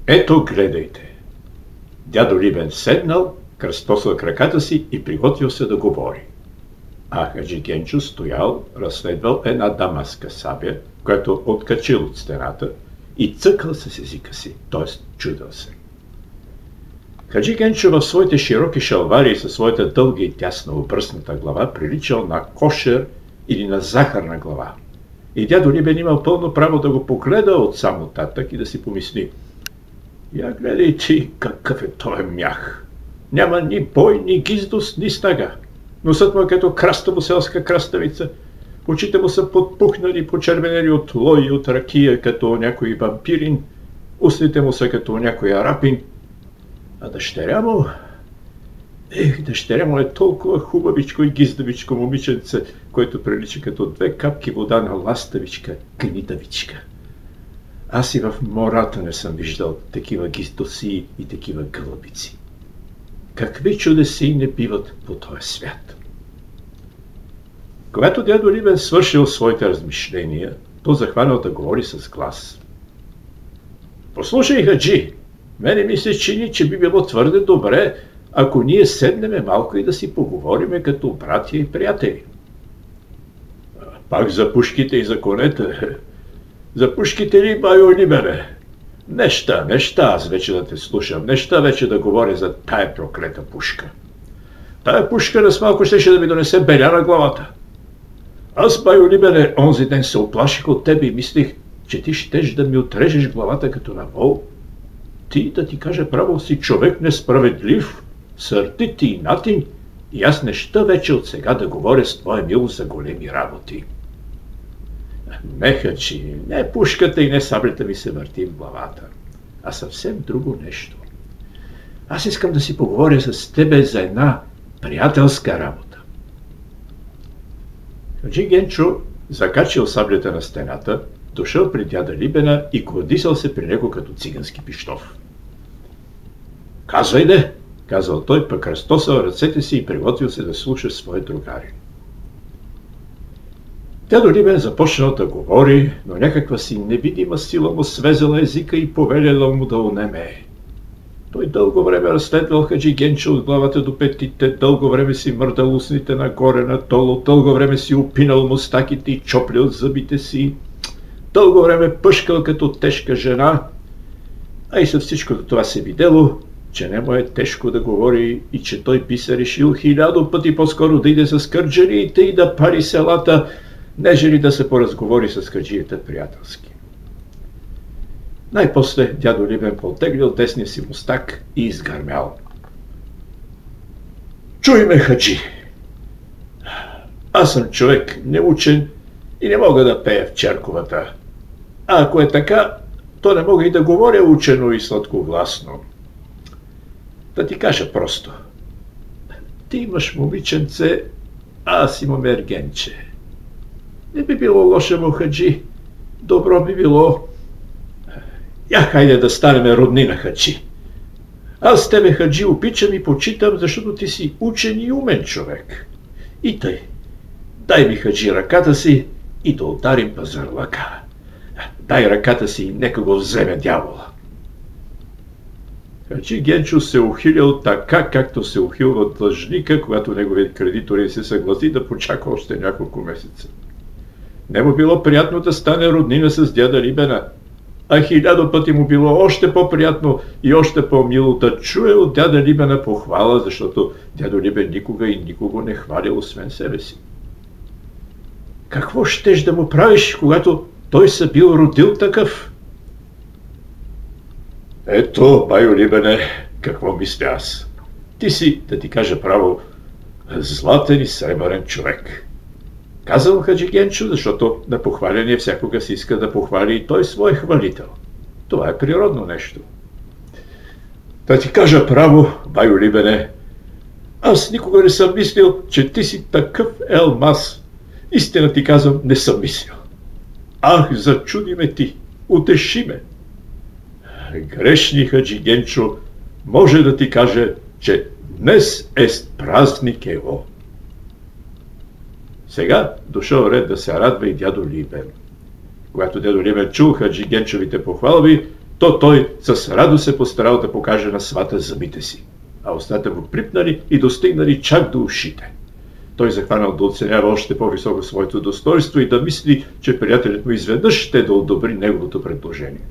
Ето, гледайте. Дядо Либен седнал, кръстосал краката си и приготвил се да говори. А хаджи Генчо стоял, разследвал една дамаска сабя, която откачил от стената и цъкал с езика си, т.е. чудил се. Хаджи Генчо в своите широки шалвари и със своята дълга и тясно обръсната глава приличал на кошер или на захарна глава. И дядо Либен имал пълно право да го погледа от сам оттатък и да си помисли: я гледай ти какъв е този мях. Няма ни бой, ни гиздост, ни снага. Носът му е като крастава селска краставица. Очите му са подпухнали, почервенели от лой и от ракия, като някой вампирин. Устните му са като някой арапин. А дъщеря му... дъщеря му е толкова хубавичко и гиздавичко момиченце, което прилича като две капки вода на ластавичка, гнидавичка. Аз и в мората не съм виждал такива гиздоси и такива гълъбици. Какви чудеси не биват по този свят. Когато дядо Либен свършил своите размишления, то захванал да говори с глас. Послушай, хаджи, мене ми се чини, че би било твърде добре, ако ние седнеме малко и да си поговориме като братя и приятели. Пак за пушките и за конете. За пушките ли, байо Либене? Неща, аз вече да те слушам, неща вече да говоря за тая проклета пушка. Тая пушка на смалко щеше да ми донесе беля на главата. Аз, байо Либене, онзи ден се оплаших от тебе и мислих, че ти щеш да ми отрежеш главата като на вол. Ти, да ти кажа право, си човек несправедлив, сърдит и натин, и аз неща вече от сега да говоря с твоя милост за големи работи. Не, хаджи, не пушката и не саблята ми се върти в главата, а съвсем друго нещо. Аз искам да си поговоря с тебе за една приятелска работа. Хаджи Генчо закачил саблята на стената, дошъл при дяда Либена и кладисал се при него като цигански пищов. Казвай де, казал той, пък разтосал ръцете си и приготвил се да слуша своя другари. Дядо Либен започнал да говори, но някаква си невидима сила му свезала езика и повеляла му да онемее. Той дълго време разследвал хаджи Генчо от главата до петите, дълго време си мърдал устните нагоре надолу, дълго време си опинал мустаките и чоплил зъбите си, дълго време пъшкал като тежка жена, а и със всичкото това се видело, че не му е тежко да говори и че той би се решил 1000 пъти по-скоро да иде с кърджалиите и да пари селата, нежели да се поразговори с хаджията приятелски. Най-после дядо Либен потеглил десния си мустак и изгърмял. Чуй ме, хаджи! Аз съм човек неучен и не мога да пея в черковата. А ако е така, то не мога и да говоря учено и сладкогласно. Да ти кажа просто. Ти имаш момиченце, а аз имам ергенче. Не би било лошо, му хаджи. Добро би било. Я хайде да станеме роднина, хаджи. Аз тебе, хаджи, обичам и почитам, защото ти си учен и умен човек. И тъй. Дай ми, хаджи, ръката си и да ударим пазарлъка. Дай ръката си и нека го вземе дявола. Хаджи Генчо се ухилял така, както се ухилва длъжника, когато неговият кредитор се съгласи да почака още няколко месеца. Не му било приятно да стане роднина с дяда Либена, а 1000 пъти му било още по-приятно и още по-мило да чуе от дяда Либена похвала, защото дядо Либен никога и никого не хвалил освен себе си. Какво щеш да му правиш, когато той се бил родил такъв? Ето, байо Либене, какво мисля аз. Ти си, да ти кажа право, златен и сребърен човек. Казал хаджи Генчо, защото на похваляне всякога си иска да похвали и той свой хвалител. Това е природно нещо. Да ти кажа право, байо Либене, аз никога не съм мислил, че ти си такъв елмаз. Истина ти казвам, не съм мислил. Ах, зачуди ме ти, утеши ме. Грешни хаджи Генчо може да ти каже, че днес е празник его. Сега дошъл ред да се радва и дядо Либен. Когато дядо Либен чул хаджи Генчовите похвалби, то той с радост се постарал да покаже на свата зъбите си, а устата му припнали и достигнали чак до ушите. Той захванал да оценява още по-високо своето достоинство и да мисли, че приятелят му изведнъж ще да одобри неговото предложение.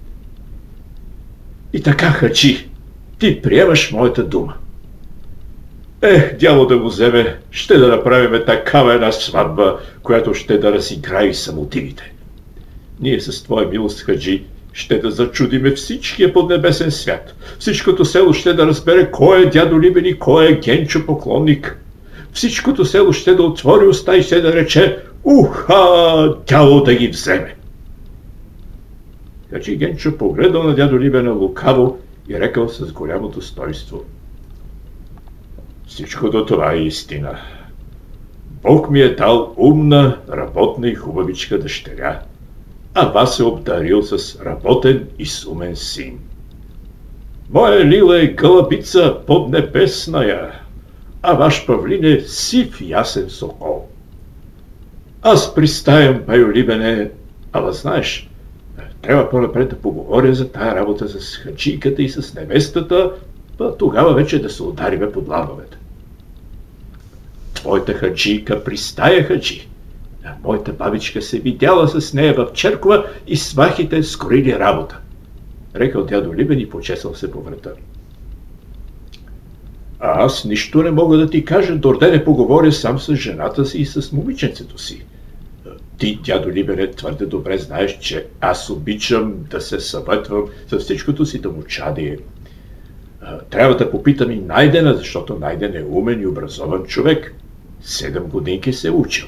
И така, хаджи, ти приемаш моята дума. Дявол да го вземе, ще да направим такава една сватба, която ще да разиграе и самотивите. Ние с твоя милост, хаджи, ще да зачудиме всичкия поднебесен свят. Всичкото село ще да разбере кой е дядо Либен и кой е Генчо поклонник. Всичкото село ще да отвори уста и ще да рече: уха, дявол да ги вземе. Хаджи Генчо погледал на дядо Либена лукаво и рекал с голямо достоинство: всичкото това е истина. Бог ми е дал умна, работна и хубавичка дъщеря, а вас е обдарил с работен и сумен син. Моя лила е гълъбица поднебесная, а ваш павлин е сив ясен сокол. Аз пристаям, байо Либене, ала знаеш, трябва по-напред да поговоря за тая работа с хаджийката и с невестата, па тогава вече да се удариме под ламбавете. Твоята хаджийка пристая, хаджи. Моята бабичка се видяла с нея в черква и свахите скорили работа, рекал дядо Либен и почесал се по врата. А аз нищо не мога да ти кажа, дорде не поговоря сам с жената си и с момиченцето си. Ти, дядо Либене, твърде добре знаеш, че аз обичам да се съветвам с всичкото си домочадие. Трябва да попитам и Найдена, защото Найден е умен и образован човек. 7 годинки се учил.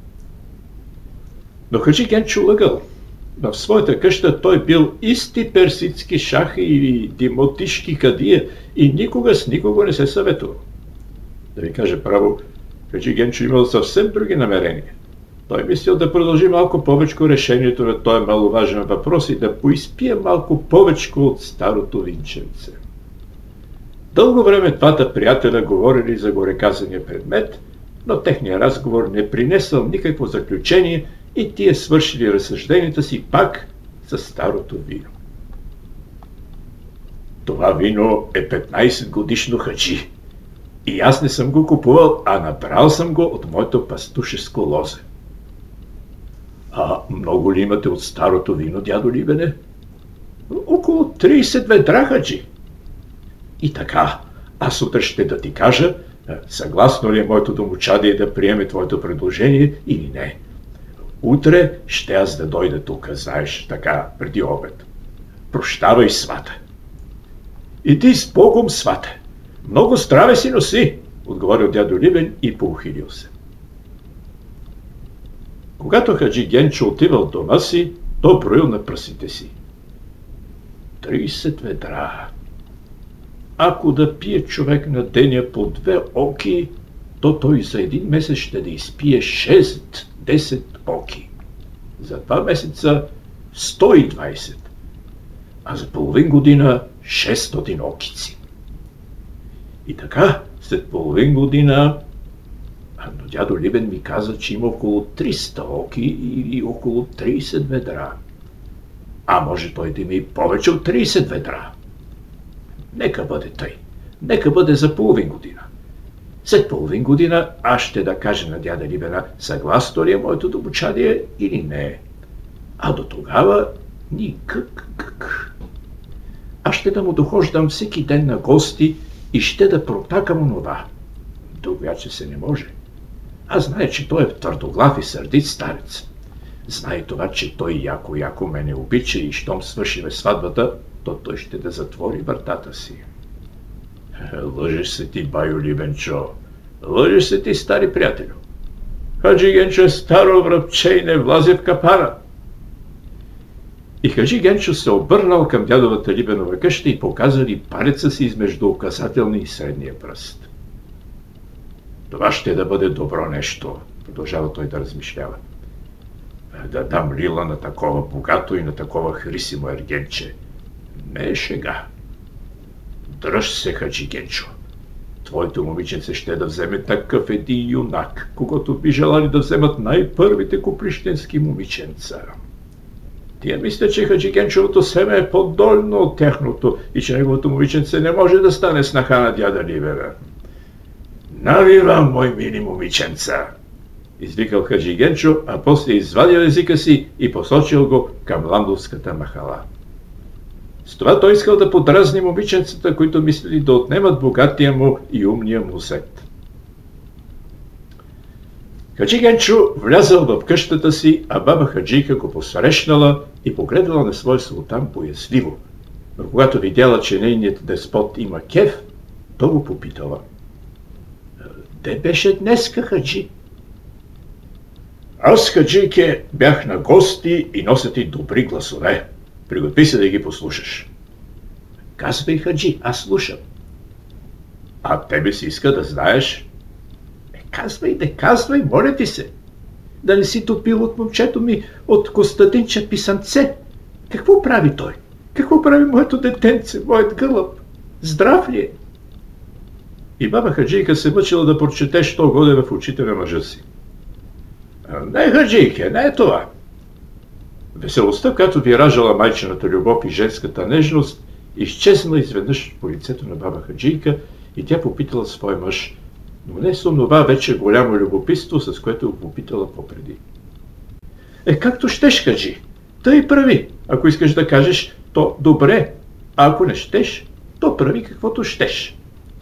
Но хаджи Генчо лъгал. В своята къща той бил исти персидски шах или димотишки кадия и никога с никого не се съветувал. Да ви кажа право, хаджи Генчо имал съвсем други намерения. Той мислил да продължи малко повечко решението на този маловажен въпрос и да поизпие малко повечко от старото винченце. Дълго време двата приятеля говорили за гореказания предмет, но техният разговор не принесъл никакво заключение и тие свършили разсъжденията си пак за старото вино. Това вино е 15 годишно, хаджи. И аз не съм го купувал, а набрал съм го от моето пастушеско лозе. А много ли имате от старото вино, дядо Либене? Около 30 ведра, хаджи. И така, аз утре ще да ти кажа, съгласно ли е моето домочадие да приеме твоето предложение или не. Утре ще аз да дойда тук, знаеш, така, преди обед. Прощавай, свата. Иди с Богом, свата. Много здраве си носи, отговорил дядо Либен и поухилил се. Когато хаджи Генчо отивал в дома си, то броил на пръстите си. 30 ведра. Ако да пие човек на деня по 2 оки, то той за 1 месец ще да изпие 6-10 оки. За 2 месеца 120, а за половин година 600 окици. И така, след половин година, но дядо Либен ми каза, че има около 300 оки или около 30 ведра. А може той да има и повече от 30 ведра. Нека бъде тъй. Нека бъде за половин година. След половин година аз ще да кажа на дяда Либена, съгласно ли е моето домочадие или не. А до тогава никак. Аз ще да му дохождам всеки ден на гости и ще да протакам онова. Другояче се не може. Аз знае, че той е твърдоглав и сърдит старец. Знае това, че той яко мене обича и щом свършиме сватбата, то той ще да затвори вратата си. Лъжеш се ти, байо Либенчо. Лъжеш се ти, стари приятелю. Хаджи Генчо е старо връбче и не влази в капана. И хаджи Генчо се обърнал към дядовата Либенова къща и показали палеца си измежду указателния и средния пръст. Това ще да бъде добро нещо, продължава той да размишлява. Да дам лила на такова богато и на такова хрисимо ергенче. Не е шега. Дръж се, хаджи Генчо. Твоето момиченце ще да вземе такъв един юнак, когато би желали да вземат най-първите куприщенски момиченца. Тия мисля, че Хаджи Генчовото семе е по-дольно от тяхното и че неговото момиченце не може да стане снаха на дяда Ливера. Навивам, мой мили момиченца! Извикал Хаджи Генчо, а после извадил езика си и посочил го към ландовската махала. С това той искал да подразни момиченцата, които мислили да отнемат богатия му и умния му зет. Хаджи Генчо влязал в къщата си, а баба Хаджийка го посрещнала и погледала на своя султан боязливо. Но когато видяла, че нейният деспот има кеф, то го попитала: "Де беше днеска, Хаджи?" "Аз, Хаджийке, бях на гости и нося ти добри гласове. Приготви се да ги послушаш." "Казвай, Хаджи, аз слушам." "А тебе си иска да знаеш." Казвай, моля ти се. Да не си топил от момчето ми, от Костадинча писанце. Какво прави той? Какво прави моето детенце, моят гълъб? Здрав ли е?" И баба Хаджийка се мъчила да прочете, що годе в очите на мъжа си. "Не, Хаджийке, не е това." Веселостта, която виражала майчината любов и женската нежност, изчезна изведнъж по лицето на баба Хаджийка и тя попитала своя мъж, но не с онова вече голямо любопитство, с което го попитала попреди. Както щеш, Хаджи, тъй прави. Ако искаш да кажеш, то добре, а ако не щеш, то прави каквото щеш."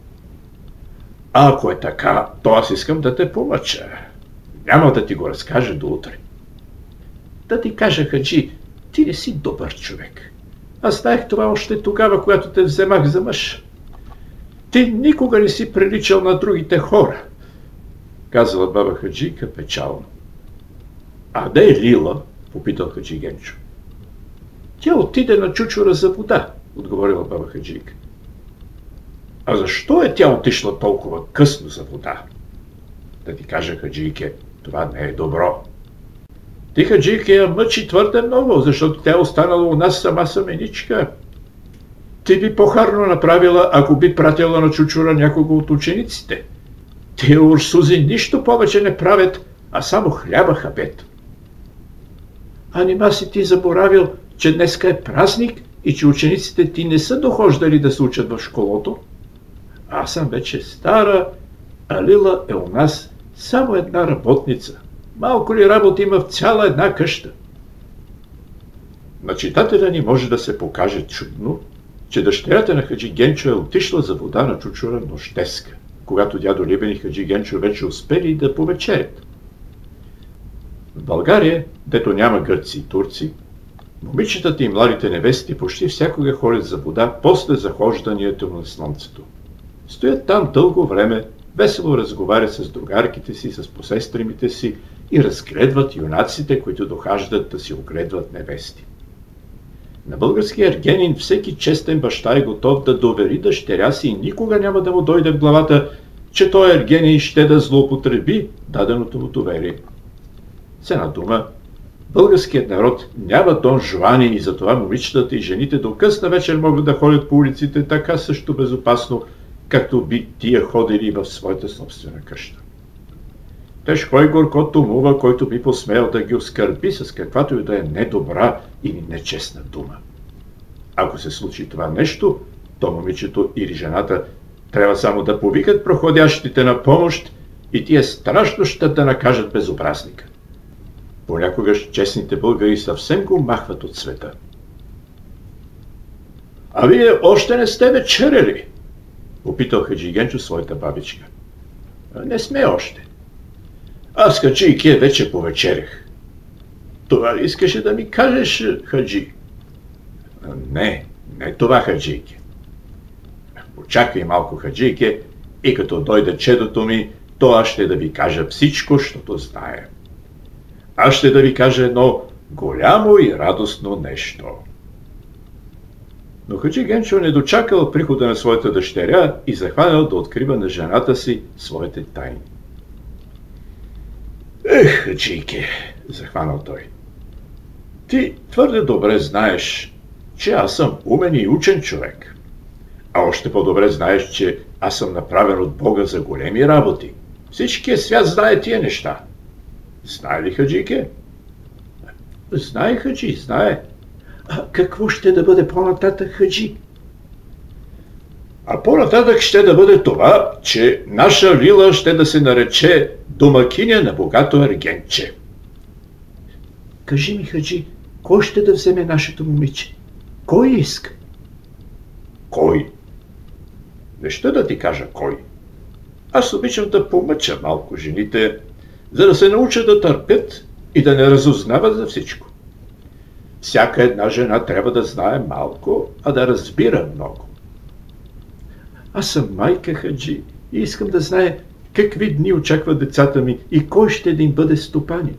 "А ако е така, то аз искам да те помъча. Няма да ти го разкажа до утре." "Да ти кажа, Хаджи, ти не си добър човек. Аз знаех това още тогава, когато те вземах за мъж. Ти никога не си приличал на другите хора," казала баба Хаджийка печално. "А де е Лила?" попитал Хаджи Генчо. "Тя отиде на чучура за вода," отговорила баба Хаджийка. "А защо е тя отишла толкова късно за вода?" "Да ти кажа, Хаджийке, това не е добро. Ти, Хаджийке, я мъчи твърде много, защото тя е останала у нас сама саменичка. Ти би по-харно направила, ако би пратила на чучура някого от учениците. Тия урсузи нищо повече не правят, а само хляба хабет." "А нима си ти заборавил, че днеска е празник и че учениците ти не са дохождали да се учат в школото? Аз съм вече стара, а Лила е у нас само една работница. Малко ли работа има в цяла една къща?" На читателя ни може да се покаже чудно, че дъщерята на Хаджи Генчо е отишла за вода на чучура нощеска, когато дядо Либен и Хаджи Генчо вече успели да повечерят. В България, дето няма гърци и турци, момичетата и младите невести почти всякога ходят за вода после захождането на слънцето. Стоят там дълго време, весело разговарят с другарките си, с посестримите си и разгледват юнаците, които дохаждат да си огледват невести. На българския ергенин всеки честен баща е готов да довери дъщеря си и никога няма да му дойде в главата, че той ергенин ще да злоупотреби даденото му доверие. С една дума, българският народ няма Дон Жуани и затова момичетата и жените до късна вечер могат да ходят по улиците така също безопасно, както би тия ходили в своята собствена къща. Тежко и горкото мува, който би посмел да ги оскърби с каквато и да е недобра или нечестна дума. Ако се случи това нещо, то момичето или жената трябва само да повикат проходящите на помощ и тия страшно ще да накажат безобразника. Понякога честните българи съвсем го махват от света. "А вие още не сте вечеряли?" попитал Хаджи Генчо своята бабичка. "Не сме още." "Аз, Хаджийке, вече повечерях." "Това ли искаше да ми кажеш, Хаджи?" Не това, Хаджийке." "Почакай малко, Хаджийке, и като дойде чедото ми, то аз ще да ви кажа всичко, защото знае. Аз ще да ви кажа едно голямо и радостно нещо." Но Хаджи Генчо не дочакал прихода на своята дъщеря и захванал да открива на жената си своите тайни. Хаджийке, захванал той, ти твърде добре знаеш, че аз съм умен и учен човек. А още по-добре знаеш, че аз съм направен от Бога за големи работи. Всичкият свят знае тия неща. Знае ли, Хаджийке?" "Знае, Хаджи, знае. А какво ще да бъде по-нататък, хаджи? А по-нататък ще да бъде това, че наша Лила ще да се нарече домакиня на богато ергентче. Кажи ми, хаджи, кой ще да вземе нашето момиче? Кой иска? Кой? Не ще да ти кажа кой. Аз обичам да помъча малко жените, за да се научат да търпят и да не разузнават за всичко. Всяка една жена трябва да знае малко, а да разбира много. Аз съм майка, хаджи, и искам да знае какви дни очакват децата ми и кой ще да им бъде стопанин.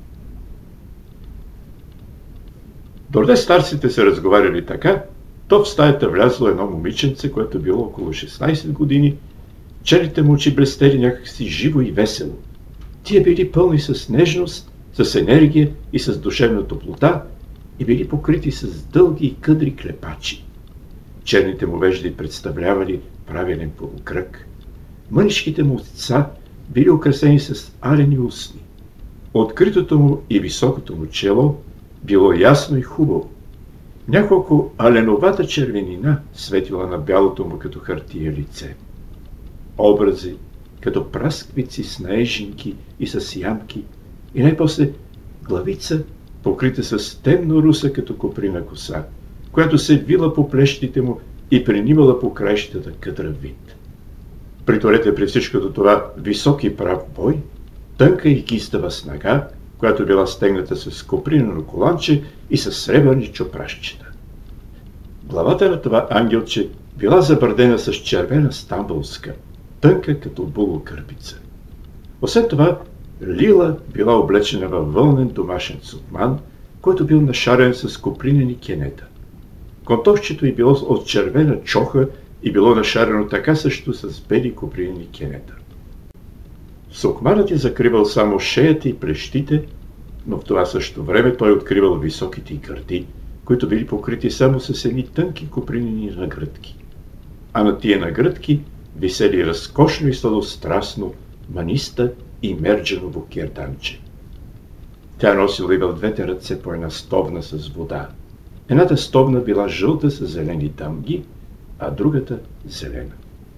Дорде старците се разговаряли така, то в стаята влязло едно момиченце, което било около 16 години. Черните му очи блестели някакси живо и весело. Тия били пълни с нежност, с енергия и с душевна топлота и били покрити с дълги и къдри клепачи. Черните му вежди представлявали правилен полукръг. Мъничките му деца били украсени с алени устни. Откритото му и високото му чело било ясно и хубаво. Няколко аленовата червенина светила на бялото му като хартия лице. Образи като прасквици с наежинки и с ямки и най-после главица, покрита с темно-руса като коприна коса, която се вила по плещите му и пренимала по краищата къдрав вид. Приторете при всичкото това високи прав бой, тънка и кистава снага, която била стегната с копринено коланче и с сребърни чопрашчета. Главата на това ангелче била забърдена с червена стамбулска, тънка като булокърпица. Освен това, Лила била облечена във вълнен домашен сукман, който бил нашарен с копринени кенета. Контовчето й било от червена чоха и било нашарено така също с бели копринени кенета. Сукманът й закривал само шеята и плещите, но в това също време той откривал високите й гърди, които били покрити само с едни тънки копринени нагръдки. А на тия нагръдки висели разкошно и сладострастно маниста и мердженово кирданче. Тя носила и в двете ръце по една стовна с вода. Едната стовна била жълта с зелени дамги, а другата зелена.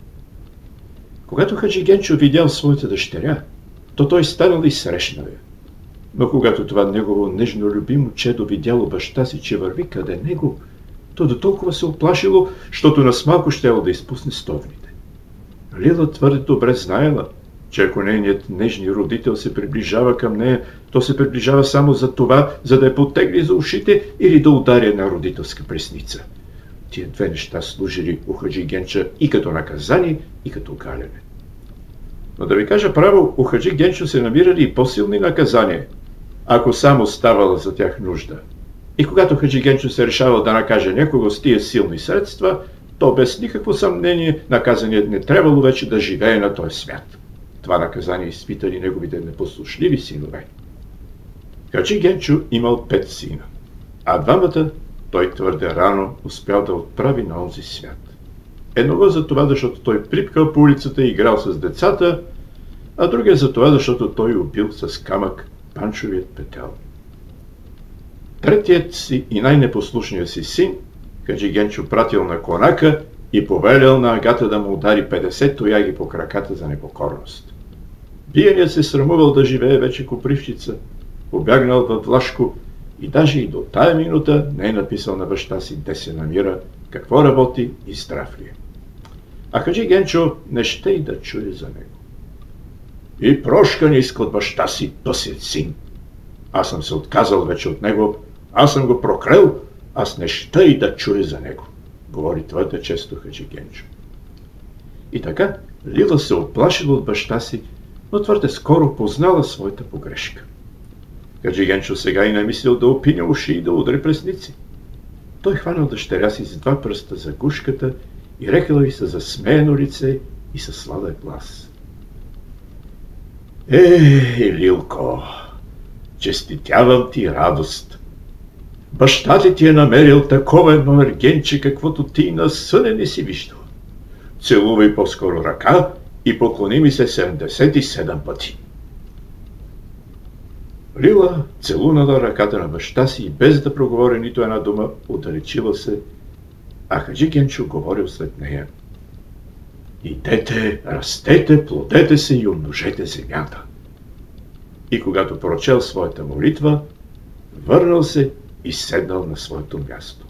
Когато хаджи Генчо видял своята дъщеря, то той станал и срещнал я. Но когато това негово нежно любимо чедо видяло баща си, че върви къде него, то до толкова се оплашило, щото нас малко щело да изпусне стовните. Лила твърде добре знаела, че ако нейният нежни родител се приближава към нея, то се приближава само за това, за да я потегли за ушите или да удари една родителска пресница. Тия две неща служили у хаджи Генча и като наказание, и като галене. Но да ви кажа право, у хаджи Генчо се намирали и по-силни наказания, ако само ставала за тях нужда. И когато хаджи Генчо се решавал да накаже някого с тия силни средства, то без никакво съмнение наказаният не трябвало вече да живее на този свят. Това наказание изпитали неговите непослушливи синове. Хаджи Генчо имал 5 сина, а двамата той твърде рано успял да отправи на онзи свят. Едного за това, защото той припкал по улицата и играл с децата, а другия за това, защото той убил с камък панчовият петел. Третият си и най-непослушният си син хаджи Генчо пратил на конака и повелял на Агата да му удари 50 тояги по краката за непокорност. Биеният се срамувал да живее вече копривщица, побягнал във Влашко и даже и до тая минута не е написал на баща си де се намира, какво работи и здрав ли е. А хаджи Генчо не ще и да чуе за него. И прошка не иска от баща си пъсият син. Аз съм се отказал вече от него, аз съм го прокрел, аз не ще и да чуя за него, говори твърде често хаджи Генчо. И така Лила се оплашила от баща си, но твърде скоро познала своята погрешка. Хаджи Генчо сега и намислил да опиня уши и да удари пресници. Той хванал дъщеря си с 2 пръста за гушката и рекал й със засмеяно лице и със сладък глас: Лилко, честитявам ти радост. Баща ти е намерил такова едно ергенче, каквото ти на съне не си виждал. Целувай по-скоро ръка и поклони ми се 77 пъти. Лила целунала ръката на баща си и без да проговори нито една дума, отдалечила се, а Хаджи Генчо говорил след нея. Идете, растете, плодете се и умножете земята. И когато прочел своята молитва, върнал се и седнал на своето място.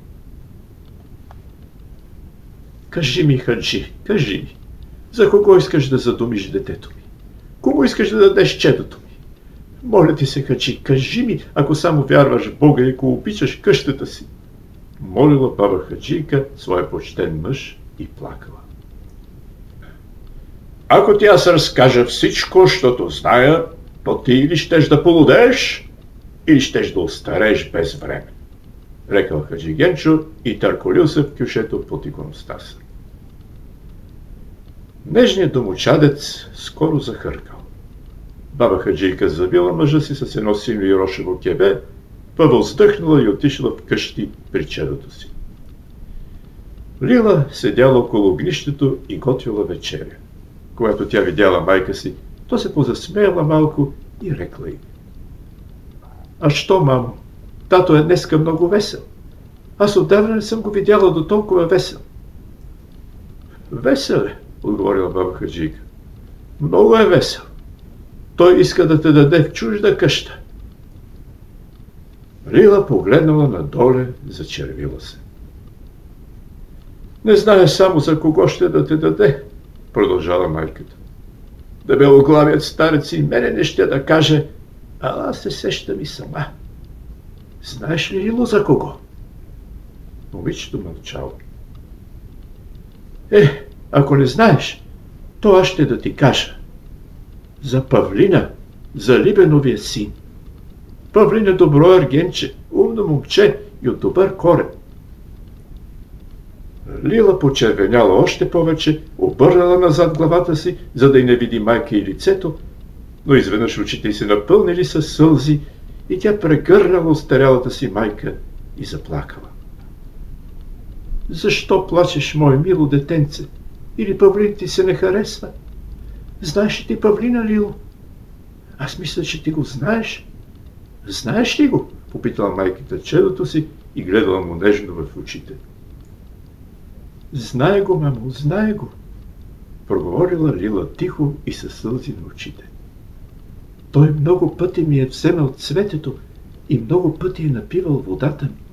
Кажи ми, Хаджи, кажи ми, за кого искаш да задумиш детето ми? Кому искаш да дадеш четото ми? Моля ти се, Хаджи, кажи ми, ако само вярваш в Бога и ако обичаш къщата си. Молила баба Хаджийка своя почтен мъж и плакала. Ако ти аз разкажа всичко, защото зная, то ти или щеш да полудееш, или щеш да остарееш без време, рекал Хаджи Генчо и търколил се в кюшето под иконостаса. Нежният домочадец скоро захъркал. Баба Хаджийка забила мъжа си с едно синьо и рошево кебе, въздъхнала и отишла в къщи при чадото си. Лила седяла около огнището и готвила вечеря. Когато тя видяла майка си, то се позасмеяла малко и рекла й: А що, мамо? Тато е днеска много весел. Аз отдавна не съм го видяла до толкова весел. Весел е, отговорила баба Хаджийка. Много е весел. Той иска да те даде в чужда къща. Лила погледнала надоле, зачервила се. Не знае само за кого ще да те даде, продължала майката. Дебелоглавият старец и мене не ще да каже, а аз се сещам и сама. Знаеш ли, Лило, за кого? Момичето мълчало. Ако не знаеш, то аз ще да ти кажа. За Павлина, за Либеновия син. Павлин е добро ергенче, умно момче и от добър корен. Лила почервеняла още повече, обърнала назад главата си, за да й не види майка и лицето, но изведнъж очите й се напълнили със сълзи и тя прегърнала остарялата си майка и заплакала. Защо плачеш, мое мило детенце? Или Павлин ти се не харесва? Знаеш ли ти Павлина, Лило? Аз мисля, че ти го знаеш. Знаеш ли го? Попитала майката чедото си и гледала му нежно в очите. Знае го, мамо, знае го, проговорила Лила тихо и със сълзи на очите. Той много пъти ми е вземал цветето и много пъти е напивал водата ми.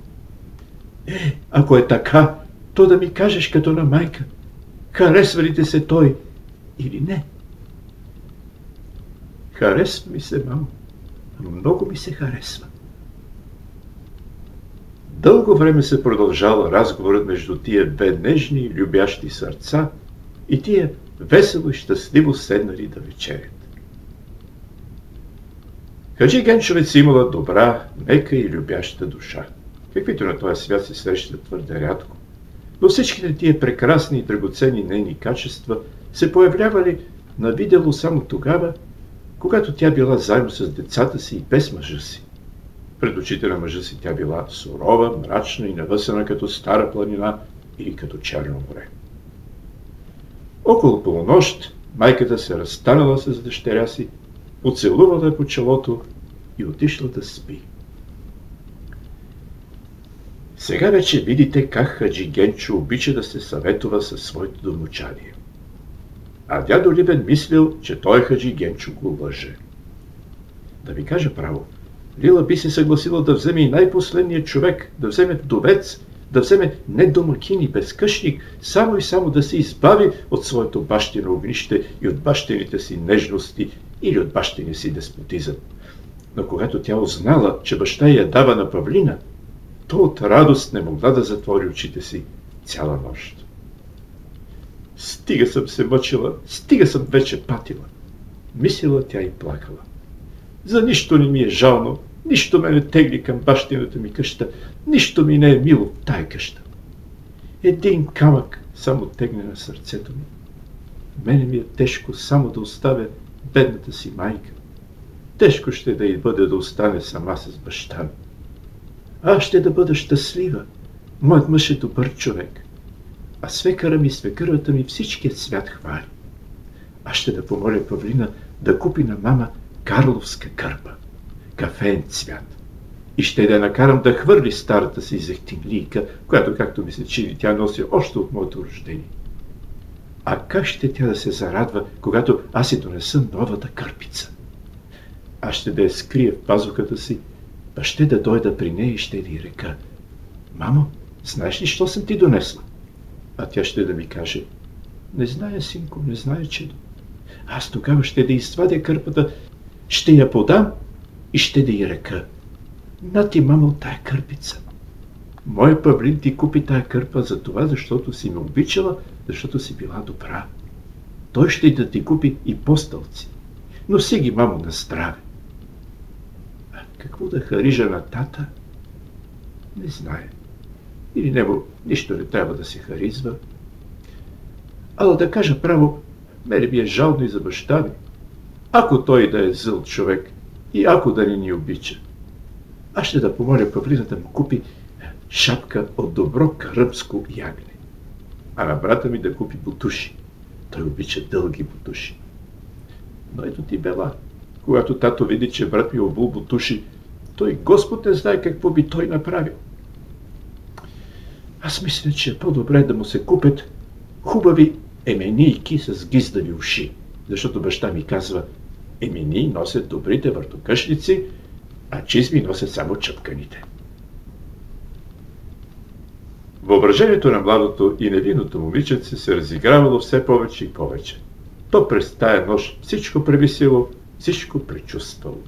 Ако е така, то да ми кажеш като на майка. Харесва ли те се той или не? Харесва ми се, мамо. Много ми се харесва. Дълго време се продължава разговорът между тия две нежни и любящи сърца и тия весело и щастливо седнали да вечерят. Хаджи Генчовец имала добра, мека и любяща душа, каквито на този свят се срещат твърде рядко. Но всичките тия прекрасни и драгоценни нейни качества се появлявали на видело само тогава, когато тя била заедно с децата си и без мъжа си. Пред очите на мъжа си тя била сурова, мрачна и навъсена като стара планина или като Черно море. Около полунощ майката се разстанала с дъщеря си, поцелувала по челото и отишла да спи. Сега вече видите как Хаджи Генчо обича да се съветува със своето домочадие. А дядо Либен мислил, че той Хаджи Генчо го лъже. Да ви кажа право, Лила би се съгласила да вземе и най-последният човек, да вземе вдовец, да вземе не домакин и безкъщник, само и само да се избави от своето бащино огнище и от бащините си нежности или от бащиния си деспотизъм. Но когато тя узнала, че баща я дава на Павлина, то от радост не могла да затвори очите си цяла нощ. Стига съм се мъчила, стига съм вече патила, мислила тя и плакала. За нищо не ми е жално, нищо ме не тегли към бащината ми къща, нищо ми не е мило в тая къща. Един камък само тегне на сърцето ми. Мене ми е тежко само да оставя бедната си майка. Тежко ще да й бъде да остане сама с баща ми. Аз ще да бъда щастлива. Моят мъж е добър човек. А свекъра ми и свекървата ми всичкият свят хвали. Аз ще да помоля Павлина да купи на мама карловска кърпа. кафеен цвят. И ще да я накарам да хвърли старата си зехтинлийка, която, както ми се чини, тя носи още от моето рождение. А как ще тя да се зарадва, когато аз си донеса новата кърпица? Аз ще да я скрия в пазухата си, па ще да дойда при нея и ще да й река: мамо, знаеш ли, що съм ти донесла? А тя ще да ми каже: не зная, синко, не зная, чедо. Аз тогава ще да извадя кърпата, ще я подам и ще да й река: на ти, мамо, тая кърпица. Моя Павлин ти купи тая кърпа за това, защото си ме обичала, защото си била добра. Той ще да ти купи и постълци. Носи ги, мамо, на здраве. А какво да харижа на тата? Не знае. Или него нищо не трябва да се харизва. Ала да кажа право, мене ми е жално и за баща ми. Ако той да е зъл човек и ако да не ни обича, аз ще да помоля Павлина да му купи шапка от добро кръмско ягне, а на брата ми да купи бутуши. Той обича дълги бутуши. Но ето ти бела, когато тато види, че брат ми обул бутуши, той Господ не знае какво би той направил. Аз мисля, че е по-добре да му се купят хубави еменийки с гиздави уши, защото баща ми казва: емении носят добрите въртокъшници, а чизми носят само чъпканите. Въображението на младото и невинното момиченце се разигравало все повече и повече. То през тая нощ всичко превисило, всичко пречувствало.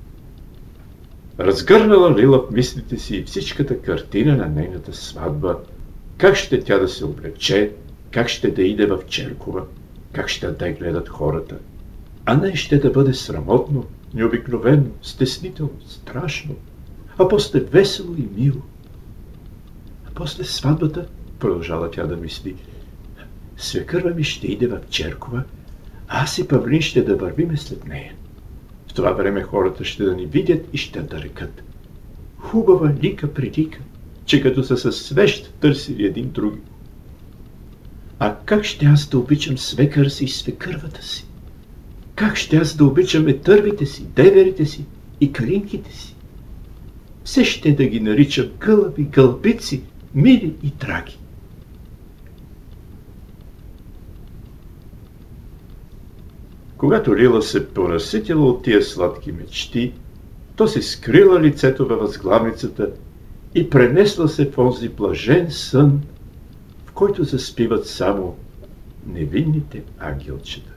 Разгърнала Лила в мислите си всичката картина на нейната сватба, как ще тя да се облече, как ще да иде в черкова, как ще да я гледат хората. А не ще да бъде срамотно, необикновено, стеснително, страшно, а после весело и мило. А после сватбата, продължала тя да мисли, свекърва ми ще иде в черкова, а аз и Павлин ще да вървиме след нея. В това време хората ще да ни видят и ще да рекат: хубава лика предика, че като са със свещ търсили един други. А как ще аз да обичам свекър си и свекървата си? Как ще аз да обичаме тървите си, деверите си и калинките си? Все ще да ги наричам гълъби, гълбици, мили и драги. Когато Лила се понаситила от тия сладки мечти, то се скрила лицето във възглавницата и пренесла се в онзи блажен сън, в който заспиват само невинните ангелчета.